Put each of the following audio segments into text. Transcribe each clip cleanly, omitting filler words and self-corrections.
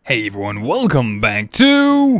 Hey everyone, welcome back to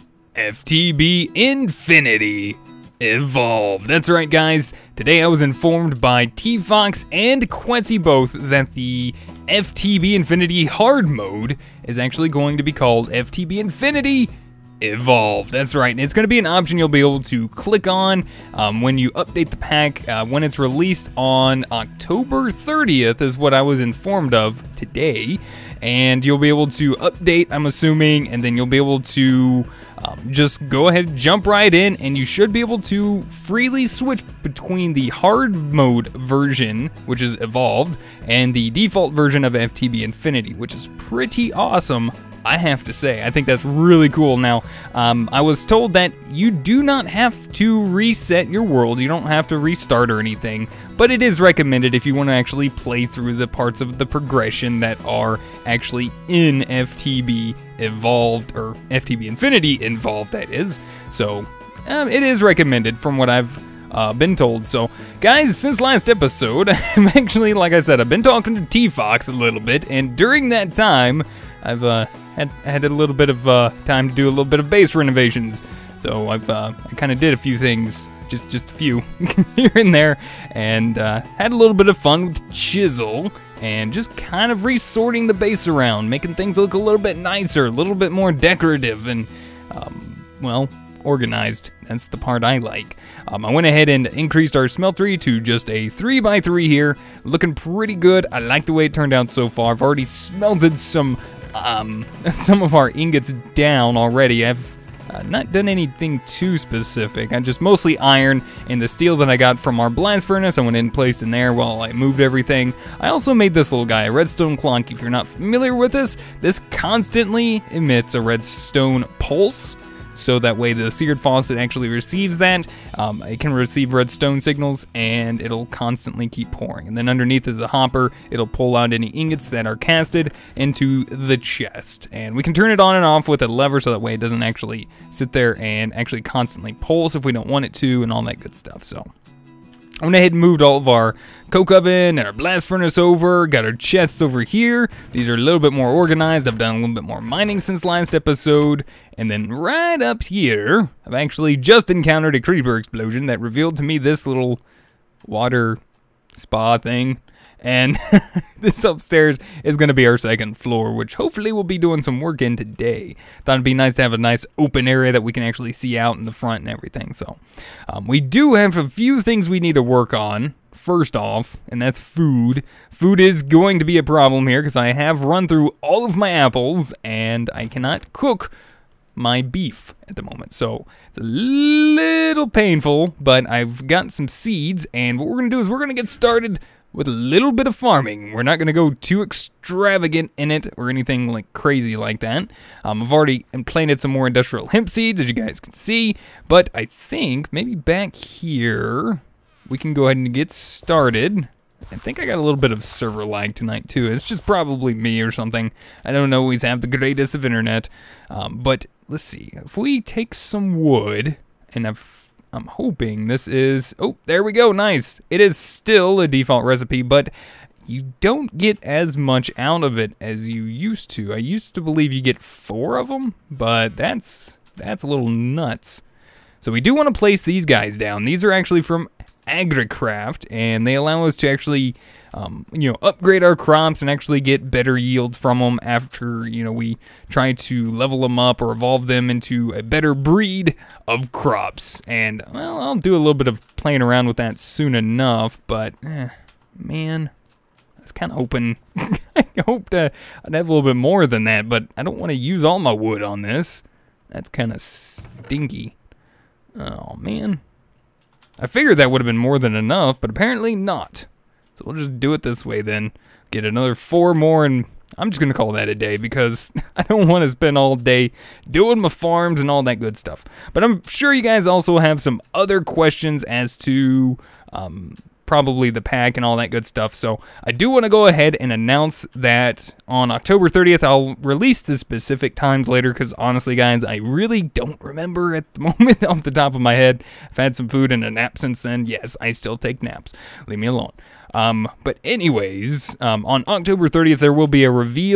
FTB Infinity Evolve. That's right guys, today I was informed by T-Fox and Quetzy both that the FTB Infinity hard mode is actually going to be called FTB Infinity Evolve. That's right, and it's going to be an option you'll be able to click on when you update the pack when it's released on October 30th is what I was informed of today. And you'll be able to update, I'm assuming, and then you'll be able to just go ahead and jump right in, and you should be able to freely switch between the hard mode version, which is Evolved, and the default version of FTB Infinity, which is pretty awesome, I have to say. I think that's really cool. Now, I was told that you do not have to reset your world, you don't have to restart or anything, but it is recommended if you want to actually play through the parts of the progression that are actually in FTB Evolved, or FTB Infinity Evolved, that is. So, it is recommended from what I've been told. So, guys, since last episode, I'm actually, like I said, I've been talking to T-Fox a little bit, and during that time, I've had a little bit of time to do a little bit of base renovations. So I kind of did a few things, just a few here and there, and had a little bit of fun with chisel and just kind of resorting the base around, making things look a little bit nicer, a little bit more decorative, and well, organized. That's the part I like. I went ahead and increased our smeltery to just a 3x3 here, looking pretty good. I like the way it turned out so far. I've already smelted some of our ingots down already. I've not done anything too specific. I just mostly iron and the steel that I got from our blast furnace. I went in and placed in there while I moved everything. I also made this little guy, a redstone clonk. If you're not familiar with this constantly emits a redstone pulse. So that way the seared faucet actually receives that. It can receive redstone signals and it'll constantly keep pouring. And then underneath is a hopper. It'll pull out any ingots that are casted into the chest. And we can turn it on and off with a lever so that way it doesn't actually sit there and actually constantly pulse if we don't want it to and all that good stuff. So I went ahead and moved all of our coke oven and our blast furnace over, got our chests over here. These are a little bit more organized. I've done a little bit more mining since last episode. And then right up here, I've actually just encountered a creeper explosion that revealed to me this little water spa thing. And this upstairs is going to be our second floor, which hopefully we'll be doing some work in today. Thought it'd be nice to have a nice open area that we can actually see out in the front and everything. So we do have a few things we need to work on. First off, and that's food. Food is going to be a problem here because I have run through all of my apples and I cannot cook my beef at the moment. So it's a little painful, but I've got some seeds, and what we're going to do is we're going to get started with a little bit of farming. We're not going to go too extravagant in it or anything like crazy like that. I've already implanted some more industrial hemp seeds, as you guys can see, but I think maybe back here we can go ahead and get started. I think I got a little bit of server lag tonight too. It's just probably me or something. I don't always have the greatest of internet, but let's see. If we take some wood, and I'm hoping this is, oh, there we go, nice. It is still a default recipe, but you don't get as much out of it as you used to. I used to believe you get 4 of them, but that's a little nuts. So we do want to place these guys down. These are actually from AgriCraft, and they allow us to actually, upgrade our crops and actually get better yields from them after, we try to level them up or evolve them into a better breed of crops. And, well, I'll do a little bit of playing around with that soon enough, but, man, that's kind of hoping, I hoped I'd have a little bit more than that, but I don't want to use all my wood on this. That's kind of stinky. Oh, man. I figured that would have been more than enough, but apparently not. So we'll just do it this way then. Get another 4 more, and I'm just going to call that a day because I don't want to spend all day doing my farms and all that good stuff. But I'm sure you guys also have some other questions as to probably the pack and all that good stuff. So I do want to go ahead and announce that on October 30th, I'll release the specific times later because honestly, guys, I really don't remember at the moment off the top of my head. I've had some food and a nap since then. Yes, I still take naps. Leave me alone. But anyways, on October 30th, there will be a reveal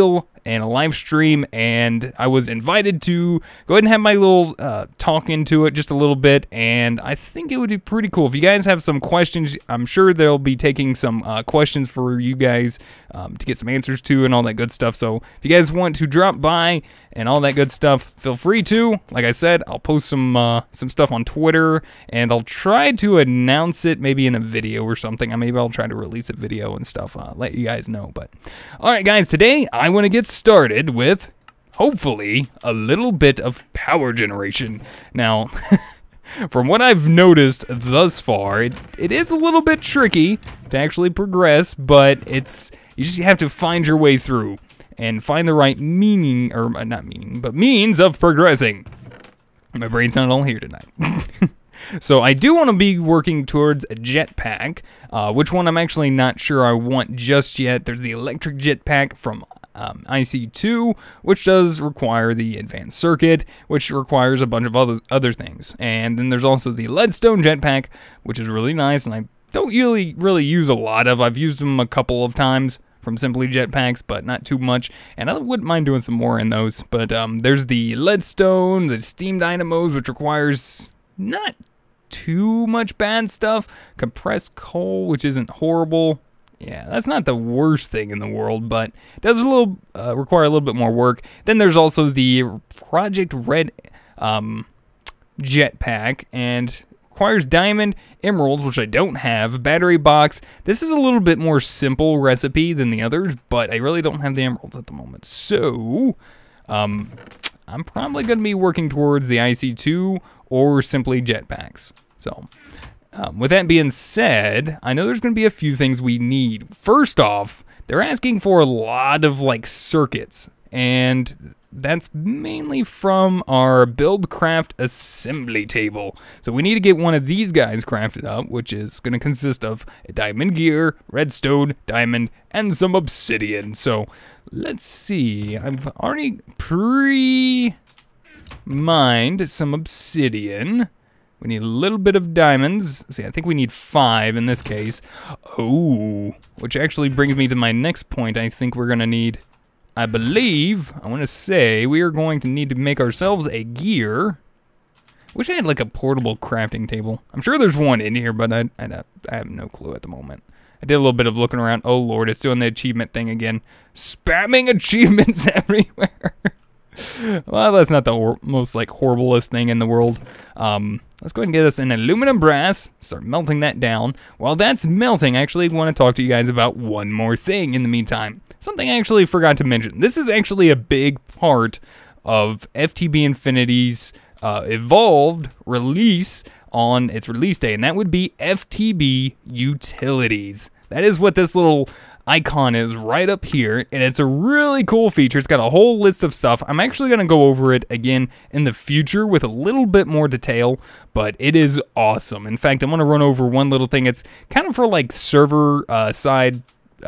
and a live stream, and I was invited to go ahead and have my little talk into it just a little bit, and I think it would be pretty cool. If you guys have some questions, I'm sure they'll be taking some questions for you guys to get some answers to and all that good stuff. So if you guys want to drop by and all that good stuff, feel free to. Like I said, I'll post some stuff on Twitter, and I'll try to announce it maybe in a video or something. Maybe I'll try to release a video and stuff, let you guys know. But all right, guys, today I want to get started with hopefully a little bit of power generation. Now, from what I've noticed thus far, it is a little bit tricky to actually progress, but you just have to find your way through and find the right means of progressing. My brain's not all here tonight. So I do want to be working towards a jetpack, which one I'm actually not sure I want just yet. There's the electric jetpack from IC2, which does require the advanced circuit, which requires a bunch of other things. And then there's also the leadstone jetpack, which is really nice, and I don't really use a lot of. I've used them a couple of times from Simply Jetpacks, but not too much, and I wouldn't mind doing some more in those. But there's the leadstone, the steam dynamos, which requires not too much bad stuff. Compressed coal, which isn't horrible. Yeah, that's not the worst thing in the world, but it does require a little bit more work. Then there's also the Project Red jetpack, and requires diamond, emeralds, which I don't have, battery box. This is a little bit more simple recipe than the others, but I really don't have the emeralds at the moment. So, I'm probably going to be working towards the IC2 or simply jetpacks. So, with that being said, I know there's going to be a few things we need. First off, they're asking for a lot of circuits, and that's mainly from our build craft assembly table. So we need to get one of these guys crafted up, which is going to consist of a diamond gear, redstone, diamond, and some obsidian. So let's see, I've already pre-mined some obsidian. We need a little bit of diamonds. See, I think we need 5 in this case. Oh, which actually brings me to my next point. I think we're going to need, I want to say, we are going to need to make ourselves a gear. Wish I had a portable crafting table. I'm sure there's one in here, but I have no clue at the moment. I did a little bit of looking around. Oh lord, it's doing the achievement thing again. Spamming achievements everywhere. Well, that's not the most horriblest thing in the world. Let's go ahead and get us an aluminum brass, start melting that down. While that's melting, I actually want to talk to you guys about one more thing in the meantime. Something I actually forgot to mention. This is actually a big part of FTB Infinity's Evolved release on its release day, and that would be FTB Utilities. That is what this little icon is right up here, and it's a really cool feature. It's got a whole list of stuff. I'm actually going to go over it again in the future with a little bit more detail, but it is awesome. In fact, I'm going to run over one little thing. It's kind of for server side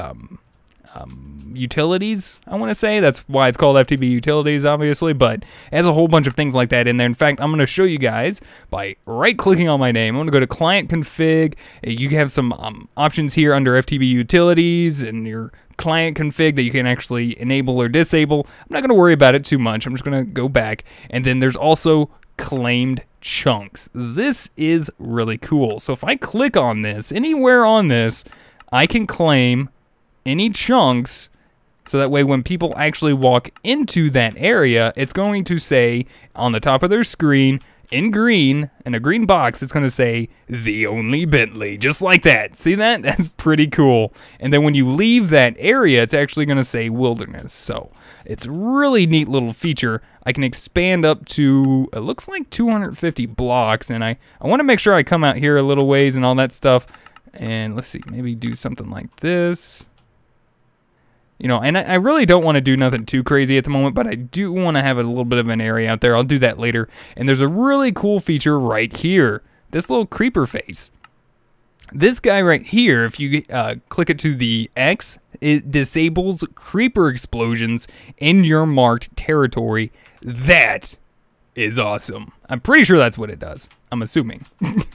utilities, I want to say. That's why it's called FTB Utilities, obviously, but it has a whole bunch of things like that in there. In fact, I'm going to show you guys by right-clicking on my name. I'm going to go to Client Config. You have some options here under FTB Utilities and your client config that you can actually enable or disable. I'm not going to worry about it too much. I'm just going to go back. And then there's also claimed chunks. This is really cool. So if I click on this, anywhere on this, I can claim any chunks, so that way when people actually walk into that area, it's going to say on the top of their screen in green, in a green box, it's going to say the only Bentley, just like that. See that? That's pretty cool. And then when you leave that area, it's actually going to say wilderness. So it's a really neat little feature. I can expand up to, it looks like 250 blocks, and I want to make sure I come out here a little ways and all that stuff. And let's see, maybe do something like this. You know, and I really don't want to do nothing too crazy at the moment, but I do want to have a little bit of an area out there. I'll do that later. And there's a really cool feature right here. This little creeper face. This guy right here, if you click it to the X, it disables creeper explosions in your marked territory. That is awesome. I'm pretty sure that's what it does. I'm assuming.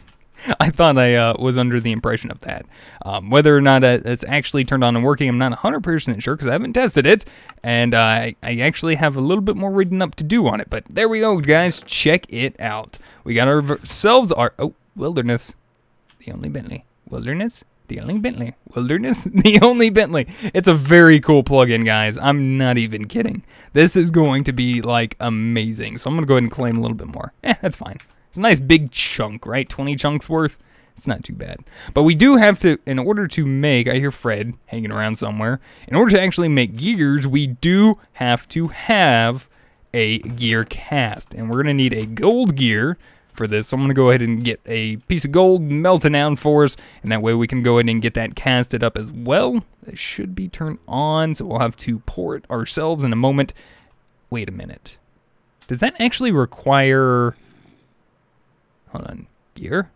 I thought I was under the impression of that. Whether or not it's actually turned on and working, I'm not 100% sure because I haven't tested it. And I actually have a little bit more reading up to do on it. But there we go, guys. Check it out. We got ourselves our... Oh, wilderness. The only Bentley. Wilderness. The only Bentley. Wilderness. The only Bentley. It's a very cool plugin, guys. I'm not even kidding. This is going to be, like, amazing. So I'm going to go ahead and claim a little bit more. That's fine. It's a nice big chunk, right? 20 chunks worth. It's not too bad. But we do have to, in order to make, I hear Fred hanging around somewhere. In order to actually make gears, we do have to have a gear cast. And we're going to need a gold gear for this. So I'm going to go ahead and get a piece of gold melted down for us. And that way we can go ahead and get that casted up as well. It should be turned on. So we'll have to pour it ourselves in a moment. Wait a minute. Does that actually require... Hold on, gear,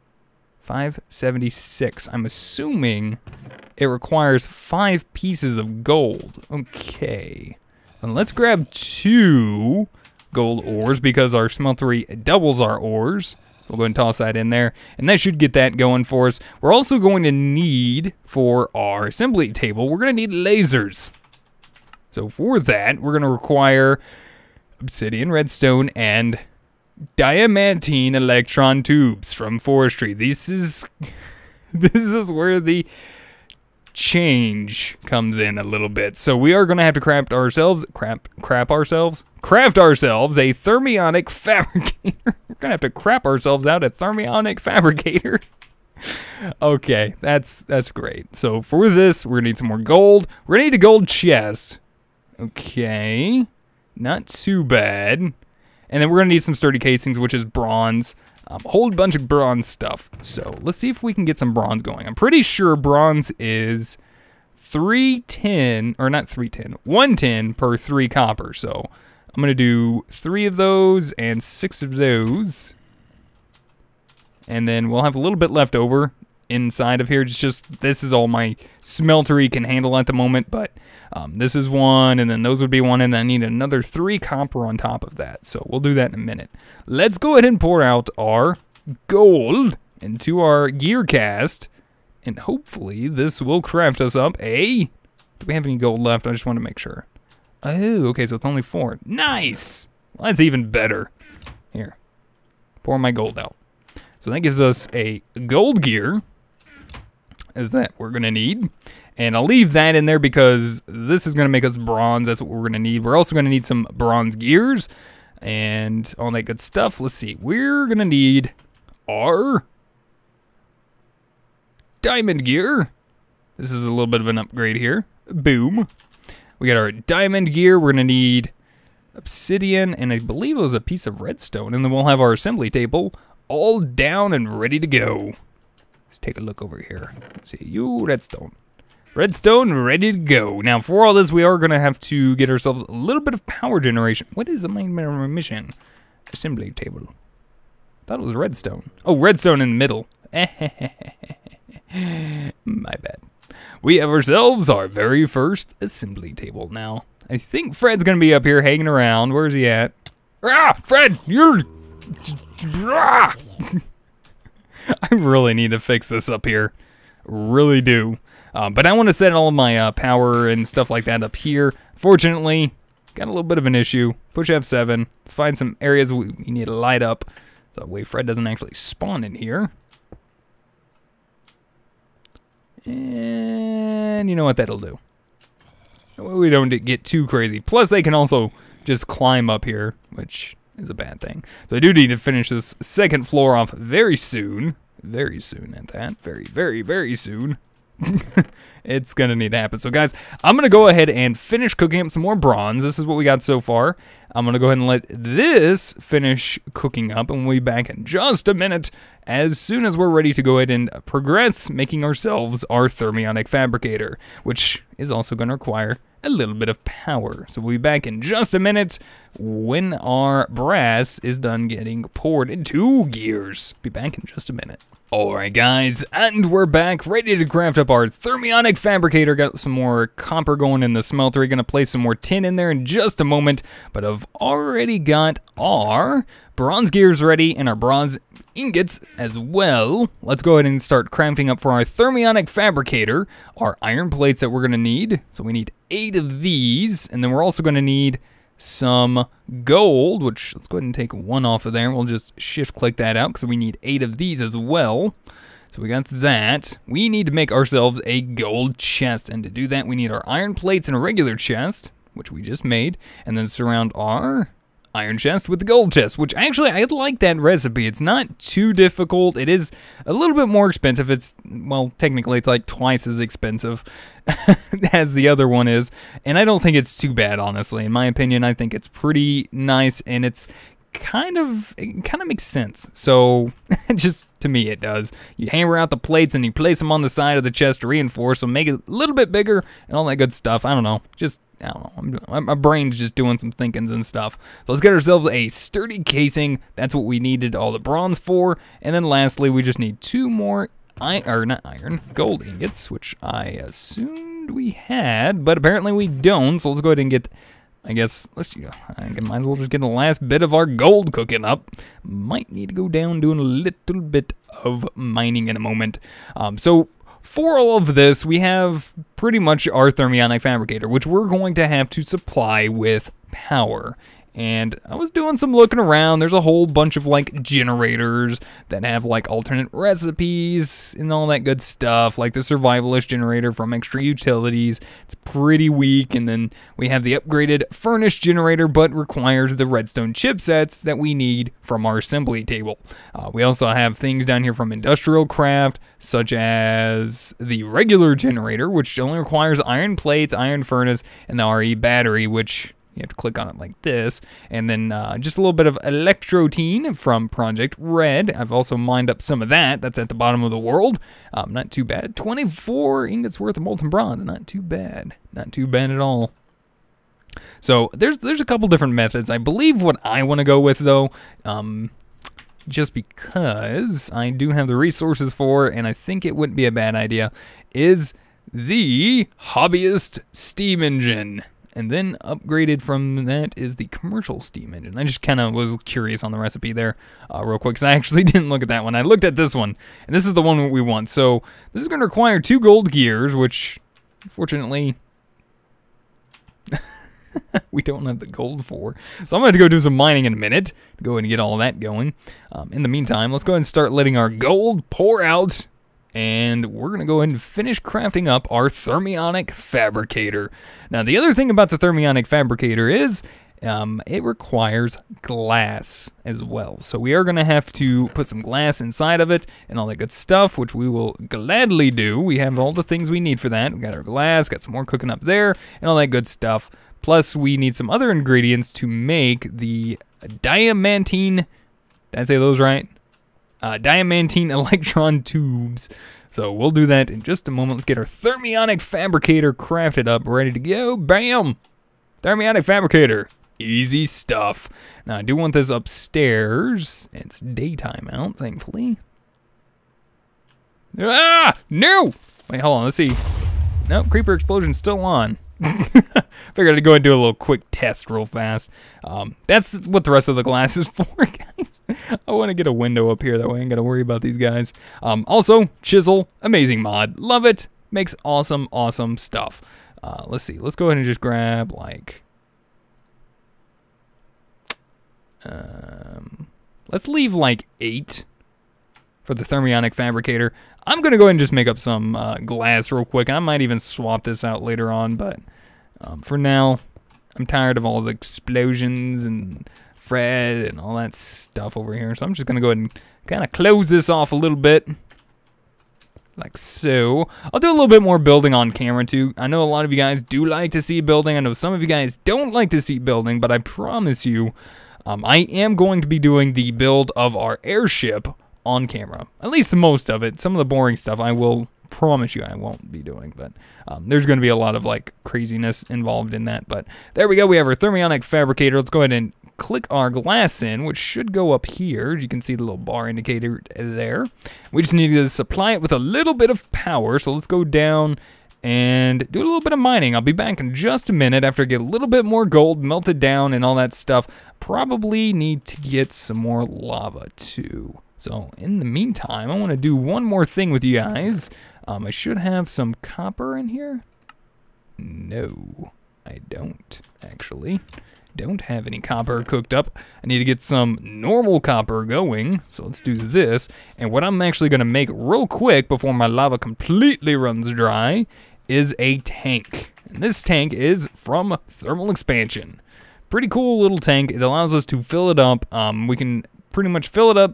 576. I'm assuming it requires 5 pieces of gold. Okay, and let's grab 2 gold ores because our smeltery doubles our ores. So we'll go ahead and toss that in there, and that should get that going for us. We're also going to need, for our assembly table, we're going to need lasers. So for that, we're going to require obsidian, redstone, and diamantine electron tubes from forestry. This is where the change comes in a little bit. So we are going to have to craft ourselves a thermionic fabricator. We're going to have to crap ourselves out a thermionic fabricator. Okay, that's great. So for this, we're going to need some more gold. We're going to need a gold chest. Okay, not too bad. And then we're going to need some sturdy casings, which is bronze. A whole bunch of bronze stuff. So let's see if we can get some bronze going. I'm pretty sure bronze is 310, or not 310, 110 per 3 copper. So I'm going to do 3 of those and 6 of those. And then we'll have a little bit left over inside of here. It's just, this is all my smeltery can handle at the moment, but this is 1, and then those would be 1, and then I need another 3 copper on top of that. So we'll do that in a minute. Let's go ahead and pour out our gold into our gear cast, and hopefully this will craft us up a... Do we have any gold left? I just want to make sure. Oh, okay, so it's only 4. Nice! Well, that's even better. Here, pour my gold out. So that gives us a gold gear that we're going to need. And I'll leave that in there because this is going to make us bronze. That's what we're going to need. We're also going to need some bronze gears and all that good stuff. Let's see. We're going to need our diamond gear. This is a little bit of an upgrade here. Boom. We got our diamond gear. We're going to need obsidian, and I believe it was a piece of redstone. And then we'll have our assembly table all down and ready to go. Let's take a look over here. Let's see, you redstone. Redstone ready to go. Now for all this, we are going to have to get ourselves a little bit of power generation. What is the main mission? Assembly table. Thought it was redstone. Oh, redstone in the middle. My bad. We have ourselves our very first assembly table now. I think Fred's going to be up here hanging around. Where's he at? Ah, Fred, you're... I really need to fix this up here. Really do. But I want to set all of my power and stuff like that up here. Fortunately, got a little bit of an issue. Push F7. Let's find some areas we need to light up. So that way Fred doesn't actually spawn in here. And you know what that'll do. We don't get too crazy. Plus they can also just climb up here, which is a bad thing. So I do need to finish this second floor off very soon. Very soon at that. Very, very, very soon. It's gonna need to happen. So guys, I'm gonna go ahead and finish cooking up some more bronze. This is what we got so far. I'm gonna go ahead and let this finish cooking up, and we'll be back in just a minute as soon as we're ready to go ahead and progress making ourselves our thermionic fabricator, which is also gonna require a little bit of power. So we'll be back in just a minute when our brass is done getting poured into gears. Be back in just a minute. Alright guys, and we're back, ready to craft up our thermionic fabricator. Got some more copper going in the smelter. Gonna place some more tin in there in just a moment, but I've already got our bronze gears ready and our bronze ingots as well. Let's go ahead and start crafting up for our thermionic fabricator, our iron plates that we're gonna need. So we need 8 of these, and then we're also gonna need some gold, which let's go ahead and take 1 off of there. We'll just shift click that out because we need 8 of these as well. So we got that. We need to make ourselves a gold chest, and to do that we need our iron plates in a regular chest, which we just made, and then surround our iron chest with the gold chest, which actually I like that recipe. It's not too difficult. It is a little bit more expensive. It's, well, technically it's like twice as expensive as the other one is, and I don't think it's too bad, honestly. In my opinion, I think it's pretty nice, and it kind of makes sense. So just to me it does. You hammer out the plates and you place them on the side of the chest to reinforce them, make it a little bit bigger and all that good stuff. I don't know, my brain's just doing some thinkings and stuff. So let's get ourselves a sturdy casing. That's what we needed all the bronze for. And then lastly, we just need 2 more gold ingots, which I assumed we had, but apparently we don't. So let's go ahead and get, I guess, I might as well just get the last bit of our gold cooking up. Might need to go down doing a little bit of mining in a moment. So for all of this, we have pretty much our thermionic fabricator, which we're going to have to supply with power. And I was doing some looking around. There's a whole bunch of like generators that have like alternate recipes and all that good stuff, like the survivalist generator from Extra Utilities. It's pretty weak. And then we have the upgraded furnace generator, but requires the redstone chipsets that we need from our assembly table. We also have things down here from Industrial Craft, such as the regular generator, which only requires iron plates, iron furnace, and the RE battery, which you have to click on it like this. And then just a little bit of electrotine from Project Red. I've also mined up some of that. That's at the bottom of the world. Not too bad. 24 ingots worth of molten bronze. Not too bad. Not too bad at all. So there's a couple different methods. I believe what I want to go with, though, just because I do have the resources for, and I think it wouldn't be a bad idea, is the hobbyist steam engine. And then upgraded from that is the commercial steam engine. I just kind of was curious on the recipe there real quick, because I actually didn't look at that one. I looked at this one, and this is the one we want. So this is going to require 2 gold gears, which unfortunately we don't have the gold for. So I'm going to go do some mining in a minute to go ahead and get all that going. In the meantime, let's go ahead and start letting our gold pour out. And we're going to go ahead and finish crafting up our thermionic fabricator. Now, the other thing about the thermionic fabricator is it requires glass as well. So we are going to have to put some glass inside of it and all that good stuff, which we will gladly do. We have all the things we need for that. We got our glass, got some more cooking up there, and all that good stuff. Plus, we need some other ingredients to make the diamantine, did I say those right? Diamantine electron tubes. So we'll do that in just a moment. Let's get our thermionic fabricator crafted up, ready to go. Bam! Thermionic fabricator. Easy stuff. Now I do want this upstairs. It's daytime out, thankfully. Ah! No! Wait, hold on, let's see. Nope, creeper explosion's still on. Figured I'd go and do a little quick test real fast. That's what the rest of the glass is for, guys. I want to get a window up here, that way I ain't gotta worry about these guys. Also, chisel, amazing mod. Love it. Makes awesome, awesome stuff. Let's see. Let's go ahead and just grab, like... let's leave, like, 8 for the thermionic fabricator. I'm going to go ahead and just make up some glass real quick. I might even swap this out later on, but for now, I'm tired of all the explosions and Fred and all that stuff over here. So I'm just going to go ahead and kind of close this off a little bit, like so. I'll do a little bit more building on camera, too. I know a lot of you guys do like to see building. I know some of you guys don't like to see building, but I promise you, I am going to be doing the build of our airship on camera. At least the most of it. Some of the boring stuff I will promise you I won't be doing, but there's going to be a lot of like craziness involved in that. But there we go. We have our thermionic fabricator. Let's go ahead and click our glass in, which should go up here. You can see the little bar indicator there. We just need to supply it with a little bit of power. So let's go down and do a little bit of mining. I'll be back in just a minute after I get a little bit more gold melted down and all that stuff. Probably need to get some more lava too. So in the meantime, I want to do one more thing with you guys. I should have some copper in here. No, I don't actually. Don't have any copper cooked up. I need to get some normal copper going. So let's do this. And what I'm actually going to make real quick before my lava completely runs dry is a tank. And this tank is from Thermal Expansion. Pretty cool little tank. It allows us to fill it up. We can pretty much fill it up,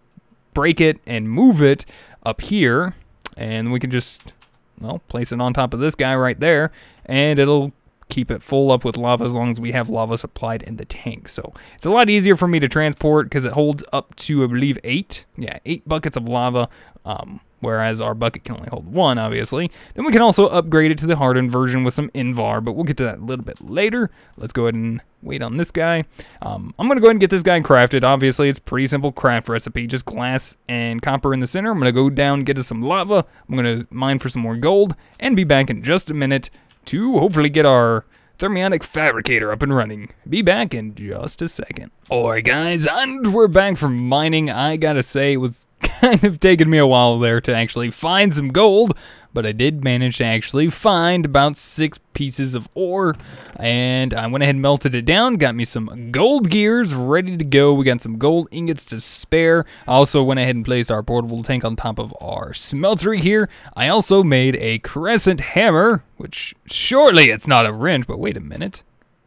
break it, and move it up here. And we can just, well, place it on top of this guy right there. And it'll keep it full up with lava as long as we have lava supplied in the tank. So it's a lot easier for me to transport because it holds up to, I believe, 8 buckets of lava, whereas our bucket can only hold 1, obviously. Then we can also upgrade it to the hardened version with some Invar, but we'll get to that a little bit later. Let's go ahead and wait on this guy. I'm going to go ahead and get this guy crafted. Obviously, it's a pretty simple craft recipe, just glass and copper in the center. I'm going to go down, get us some lava. I'm going to mine for some more gold and be back in just a minute to hopefully get our thermionic fabricator up and running. Be back in just a second. Alright guys, and we're back from mining. I gotta say, it was kind of taking me a while there to actually find some gold, but I did manage to actually find about 6 pieces of ore, and I went ahead and melted it down, got me some gold gears ready to go. We got some gold ingots to spare. I also went ahead and placed our portable tank on top of our smeltery here. I also made a crescent hammer, which surely it's not a wrench, but wait a minute.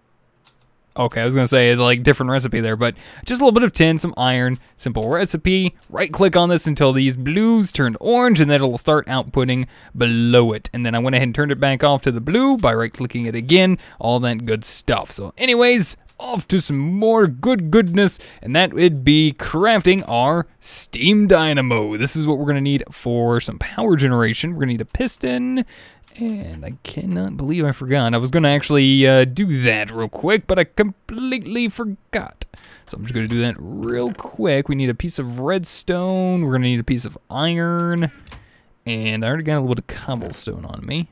Okay, I was going to say, like, different recipe there, but just a little bit of tin, some iron, simple recipe. Right-click on this until these blues turn orange, and then it'll start outputting below it. And then I went ahead and turned it back off to the blue by right-clicking it again, all that good stuff. So anyways, off to some more goodness, and that would be crafting our steam dynamo. This is what we're going to need for some power generation. We're going to need a piston. And I cannot believe I forgot. I was going to actually do that real quick, but I completely forgot. So I'm just going to do that real quick. We need a piece of redstone. We're going to need a piece of iron. And I already got a little bit of cobblestone on me.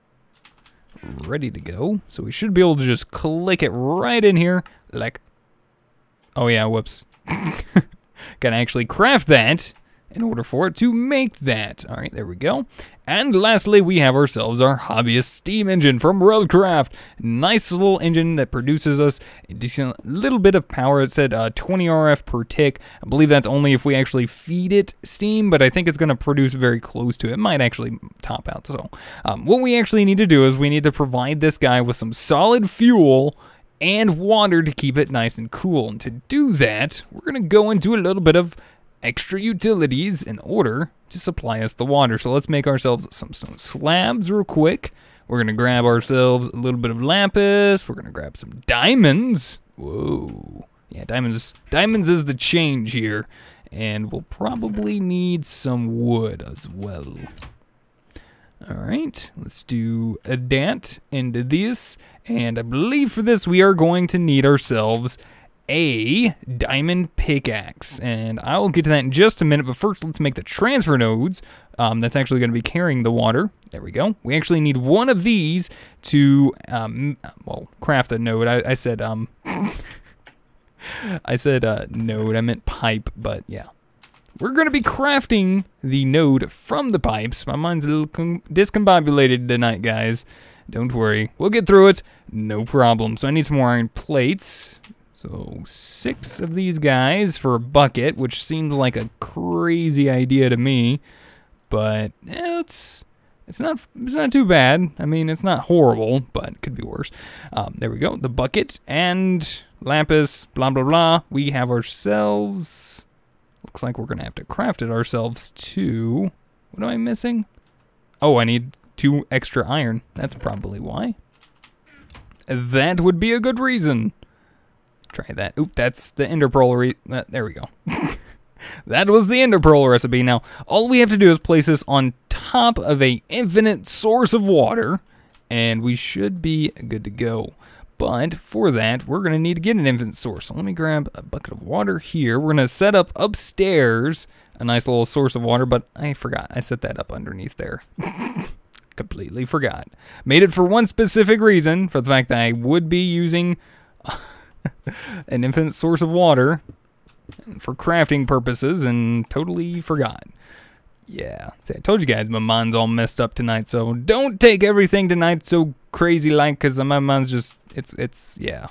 Ready to go. So we should be able to just click it right in here. Like, oh yeah, whoops. Gotta actually craft that in order for it to make that. All right, there we go. And lastly, we have ourselves our hobbyist steam engine from Worldcraft. Nice little engine that produces us a decent little bit of power. It said 20 RF per tick. I believe that's only if we actually feed it steam, but I think it's going to produce very close to it. It might actually top out. So what we actually need to do is we need to provide this guy with some solid fuel and water to keep it nice and cool. And to do that, we're going to go into a little bit of extra utilities in order to supply us the water. So let's make ourselves some stone slabs real quick. We're gonna grab ourselves a little bit of lapis. We're gonna grab some diamonds. Whoa. Yeah, diamonds is the change here. And we'll probably need some wood as well. Alright, let's do a that into this. And I believe for this we are going to need ourselves a diamond pickaxe, and I will get to that in just a minute, but first let's make the transfer nodes. That's actually going to be carrying the water. There we go. We actually need one of these to well, craft a node. I said I said node, I meant pipe, but yeah. We're going to be crafting the node from the pipes. My mind's a little discombobulated tonight, guys. Don't worry, we'll get through it, no problem. So I need some more iron plates. So 6 of these guys for a bucket, which seems like a crazy idea to me, but it's not too bad. I mean, it's not horrible, but it could be worse. There we go, the bucket and lapis, blah blah blah. We have ourselves. Looks like we're gonna have to craft it ourselves too. What am I missing? Oh, I need 2 extra iron. That's probably why. That would be a good reason. Try that. Oop, that's the ender pearl. There we go. That was the ender pearl recipe. Now, all we have to do is place this on top of an infinite source of water, and we should be good to go. But for that, we're going to need to get an infinite source. So let me grab a bucket of water here. We're going to set up upstairs a nice little source of water, but I forgot. I set that up underneath there. Completely forgot. Made it for one specific reason, for the fact that I would be using an infinite source of water for crafting purposes, and totally forgot. Yeah, see, I told you guys my mind's all messed up tonight, so don't take everything tonight so crazy like, because my mind's just, it's yeah.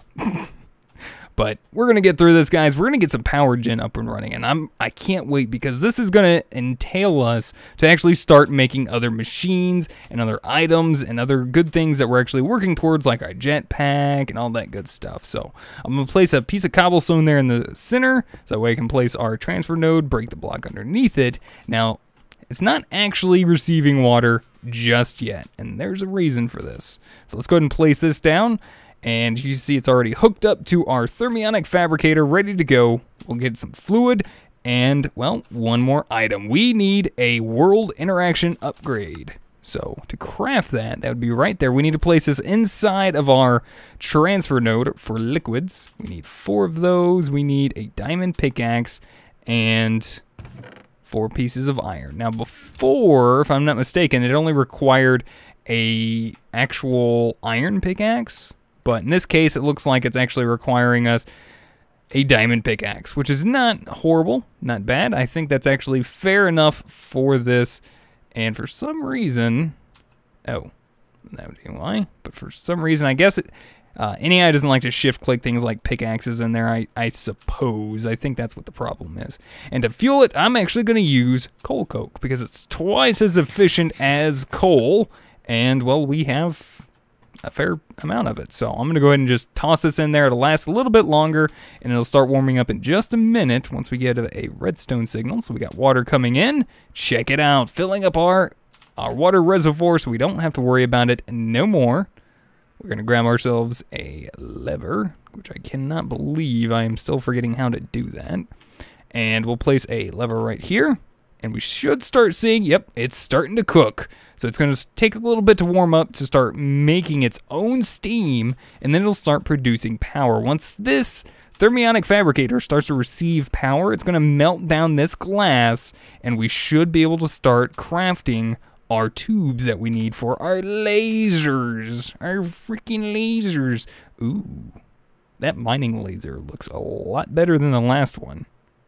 But we're going to get through this, guys. We're going to get some power gen up and running, and I can't wait, because this is going to entail us to actually start making other machines and other items and other good things that we're actually working towards, like our jetpack and all that good stuff. So I'm going to place a piece of cobblestone there in the center, so that way I can place our transfer node, break the block underneath it. Now, it's not actually receiving water just yet, and there's a reason for this. So let's go ahead and place this down. And you see it's already hooked up to our thermionic fabricator, ready to go. We'll get some fluid and, well, one more item. We need a world interaction upgrade. So to craft that, that would be right there. We need to place this inside of our transfer node for liquids. We need 4 of those. We need a diamond pickaxe and 4 pieces of iron. Now before, if I'm not mistaken, it only required a actual iron pickaxe. But in this case, it looks like it's actually requiring us a diamond pickaxe, which is not horrible, not bad. I think that's actually fair enough for this. And for some reason, oh, that would be why. But for some reason, I guess NEI doesn't like to shift click things like pickaxes in there, I suppose. I think that's what the problem is. And to fuel it, I'm actually going to use coal coke, because it's twice as efficient as coal. And, well, we have a fair amount of it. So I'm going to go ahead and just toss this in there. It'll last a little bit longer, and it'll start warming up in just a minute once we get a redstone signal. So we got water coming in. Check it out. Filling up our water reservoir so we don't have to worry about it no more. We're going to grab ourselves a lever, which I cannot believe I am still forgetting how to do that. And we'll place a lever right here. And we should start seeing, yep, it's starting to cook. So it's going to take a little bit to warm up to start making its own steam, and then it'll start producing power. Once this thermionic fabricator starts to receive power, it's going to melt down this glass, and we should be able to start crafting our tubes that we need for our lasers. Our freaking lasers. Ooh, that mining laser looks a lot better than the last one.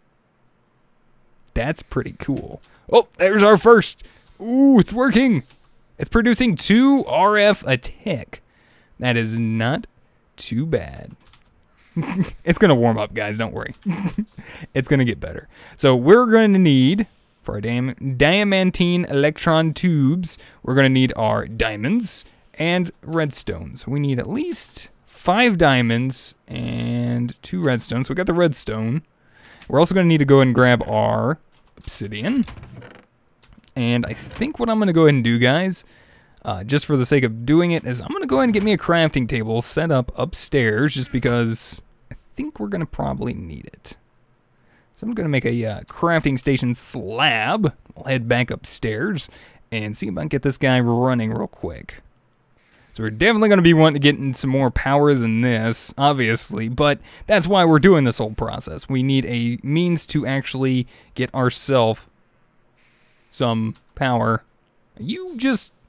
That's pretty cool. Oh, there's our first. Ooh, it's working. It's producing 2 RF a tick. That is not too bad. It's going to warm up, guys. Don't worry. It's going to get better. So we're going to need, for our diamantine electron tubes, we're going to need our diamonds and redstones. We need at least 5 diamonds and 2 redstones. So we got the redstone. We're also going to need to go and grab our obsidian. And I think what I'm going to go ahead and do, guys, just for the sake of doing it, is I'm going to go ahead and get me a crafting table set up upstairs, just because I think we're going to probably need it. So I'm going to make a crafting station slab. I'll head back upstairs and see if I can get this guy running real quick. So we're definitely going to be wanting to get in some more power than this, obviously, but that's why we're doing this whole process. We need a means to actually get ourselves some power. You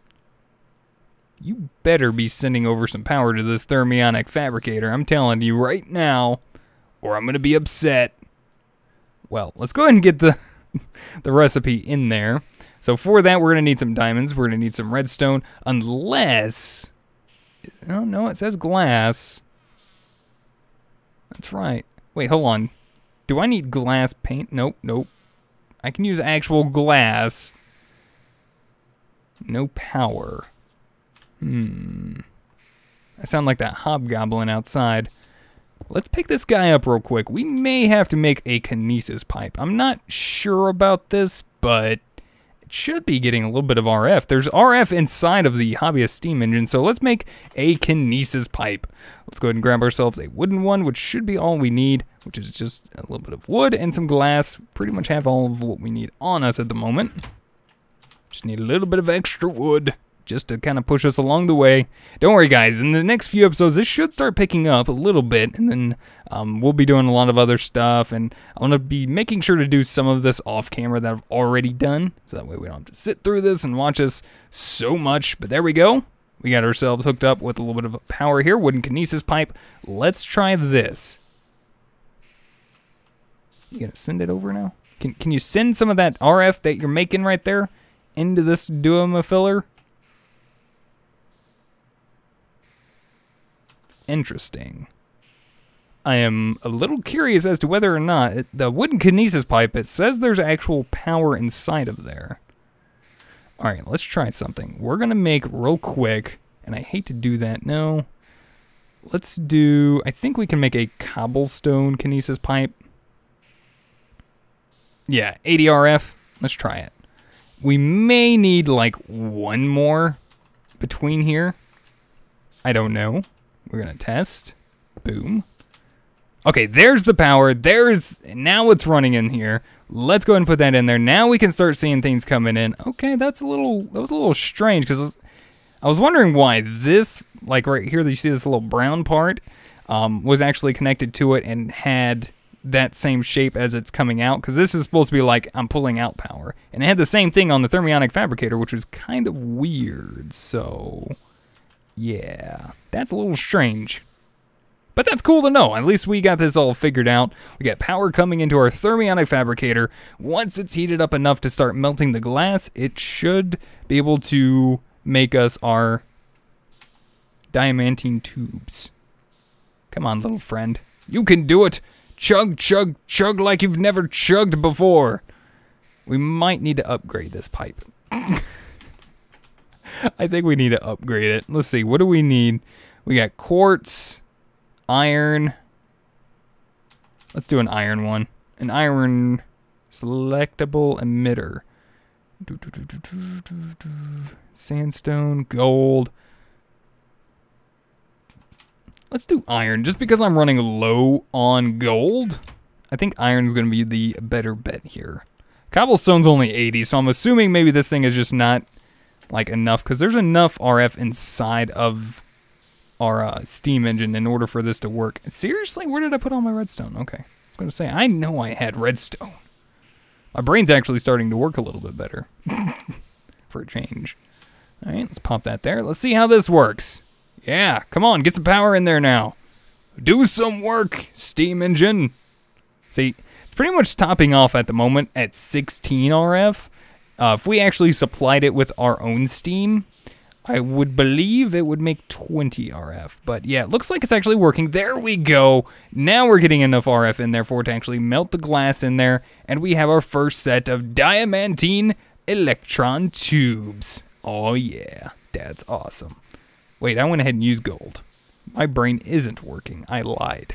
better be sending over some power to this thermionic fabricator, I'm telling you right now, or I'm going to be upset. Well, let's go ahead and get the recipe in there. So for that, we're going to need some diamonds. We're going to need some redstone, unless... Oh, no, it says glass. That's right. Wait, hold on. Do I need glass paint? Nope, nope. I can use actual glass. No power. I sound like that hobgoblin outside. Let's pick this guy up real quick. We may have to make a kinesis pipe. I'm not sure about this, but it should be getting a little bit of RF. There's RF inside of the hobbyist steam engine, so let's make a kinesis pipe. Let's go ahead and grab ourselves a wooden one, which should be all we need, which is just a little bit of wood and some glass. Pretty much have all of what we need on us at the moment. Just need a little bit of extra wood. just to kind of push us along the way. Don't worry, guys. In the next few episodes, this should start picking up a little bit, and then we'll be doing a lot of other stuff, and I'm going to be making sure to do some of this off camera that I've already done, so that way we don't have to sit through this and watch us so much. But there we go. We got ourselves hooked up with a little bit of power here. Wooden kinesis pipe. Let's try this. You gonna send it over now? Can you send some of that RF that you're making right there into this Duoma filler? Interesting. I am a little curious as to whether or not the wooden kinesis pipe, it says there's actual power inside of there. All right, let's try something. We're gonna make real quick, and I hate to do that. No, let's do, I think we can make a cobblestone kinesis pipe. Yeah, 80 RF. Let's try it. We may need like one more between here. I don't know. We're gonna test. Boom. Okay, there's the power. Now it's running in here. Let's go ahead and put that in there. Now we can start seeing things coming in. Okay, that was a little strange because I was wondering why this, like right here, you see this little brown part, was actually connected to it and had that same shape as it's coming out, because this is supposed to be like I'm pulling out power, and it had the same thing on the thermionic fabricator, which was kind of weird. So yeah, that's a little strange, but that's cool to know. At least we got this all figured out. We got power coming into our thermionic fabricator. Once it's heated up enough to start melting the glass, it should be able to make us our diamantine tubes. Come on, little friend, you can do it. Chug, chug, chug like you've never chugged before. We might need to upgrade this pipe. I think we need to upgrade it. Let's see, what do we need? We got quartz, iron. Let's do an iron one. An iron selectable emitter. Sandstone, gold. Let's do iron, just because I'm running low on gold. I think iron's gonna be the better bet here. Cobblestone's only 80, so I'm assuming maybe this thing is just not like enough, because there's enough RF inside of our steam engine in order for this to work. Seriously, where did I put all my redstone? Okay, I was gonna say, I know I had redstone. My brain's actually starting to work a little bit better for a change. All right, let's pop that there. Let's see how this works. Yeah, come on, get some power in there now. Do some work, steam engine. See, it's pretty much topping off at the moment at 16 RF. If we actually supplied it with our own steam, I would believe it would make 20 RF. But yeah, it looks like it's actually working. There we go. Now we're getting enough RF in there for it to actually melt the glass in there. And we have our first set of diamantine electron tubes. Oh yeah, that's awesome. Wait, I went ahead and used gold. My brain isn't working. I lied.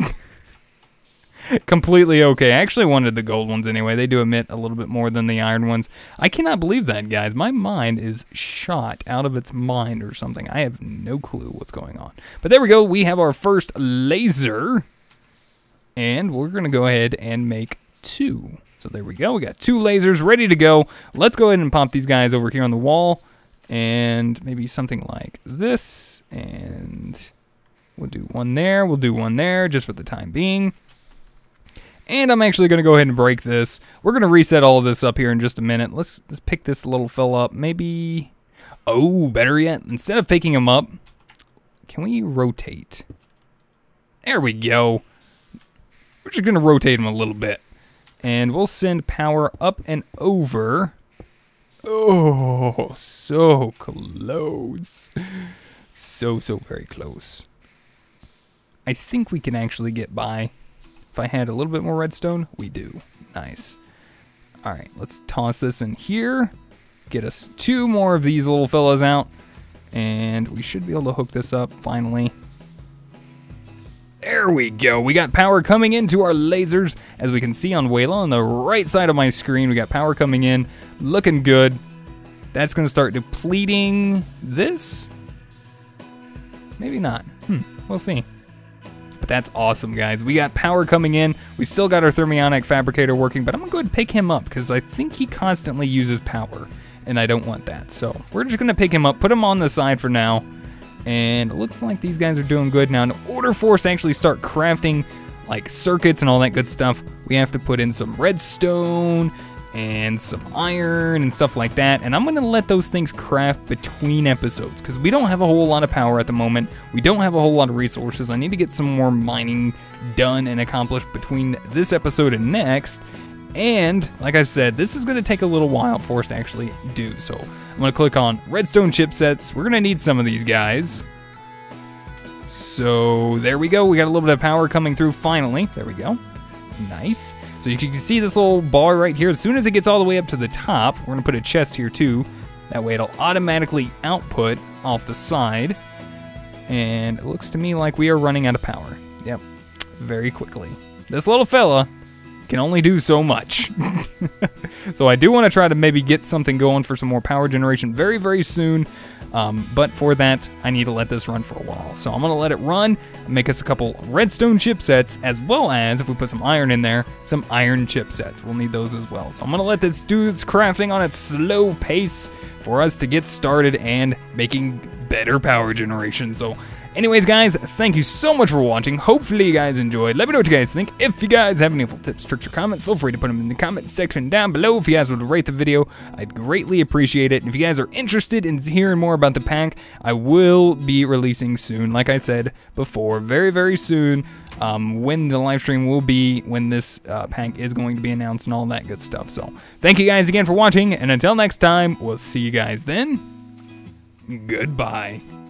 Completely okay. I actually wanted the gold ones anyway. They do emit a little bit more than the iron ones. I cannot believe that, guys. My mind is shot out of its mind or something. I have no clue what's going on. But there we go. We have our first laser. And we're going to go ahead and make 2. So there we go. We got 2 lasers ready to go. Let's go ahead and pop these guys over here on the wall. And maybe something like this, and we'll do one there, we'll do one there, just for the time being. And I'm actually gonna go ahead and break this. We're gonna reset all of this up here in just a minute. Let's pick this little fella up, maybe, oh, better yet, instead of picking him up, can we rotate? There we go. We're just gonna rotate him a little bit. And we'll send power up and over. Oh, so close. So very close. I think we can actually get by. If I had a little bit more redstone, we do. Nice. All right, let's toss this in here. Get us 2 more of these little fellas out. And we should be able to hook this up finally. There we go. We got power coming into our lasers. As we can see on Wayla on the right side of my screen, we got power coming in. Looking good. That's going to start depleting this. Maybe not. We'll see. But that's awesome, guys. We got power coming in. We still got our thermionic fabricator working, but I'm going to go ahead and pick him up because I think he constantly uses power. and I don't want that. So we're just gonna pick him up, put him on the side for now, and it looks like these guys are doing good. Now, in order for us to actually start crafting like circuits and all that good stuff, we have to put in some redstone and some iron and stuff like that, and I'm gonna let those things craft between episodes because we don't have a whole lot of power at the moment. We don't have a whole lot of resources. I need to get some more mining done and accomplished between this episode and next, and like I said, this is gonna take a little while for us to actually do. So I'm gonna click on redstone chipsets. We're gonna need some of these guys. So there we go, we got a little bit of power coming through finally. There we go. Nice. So you can see this little bar right here. As soon as it gets all the way up to the top, we're gonna put a chest here too. That way it'll automatically output off the side. And it looks to me like we are running out of power. Yep, very quickly. This little fella can only do so much. So I do want to try to maybe get something going for some more power generation very, very soon. But for that, I need to let this run for a while. So I'm gonna let it run, make us a couple redstone chipsets, as well as, if we put some iron in there, some iron chipsets. We'll need those as well. So I'm gonna let this do its crafting on its slow pace for us to get started and making better power generation. So anyways, guys, thank you so much for watching. Hopefully you guys enjoyed. Let me know what you guys think. If you guys have any helpful tips, tricks, or comments, feel free to put them in the comment section down below. If you guys would rate the video, I'd greatly appreciate it. And if you guys are interested in hearing more about the pack, I will be releasing soon, like I said before, very, very soon, when the live stream will be, when this pack is going to be announced and all that good stuff. So thank you guys again for watching, and until next time, we'll see you guys then. Goodbye.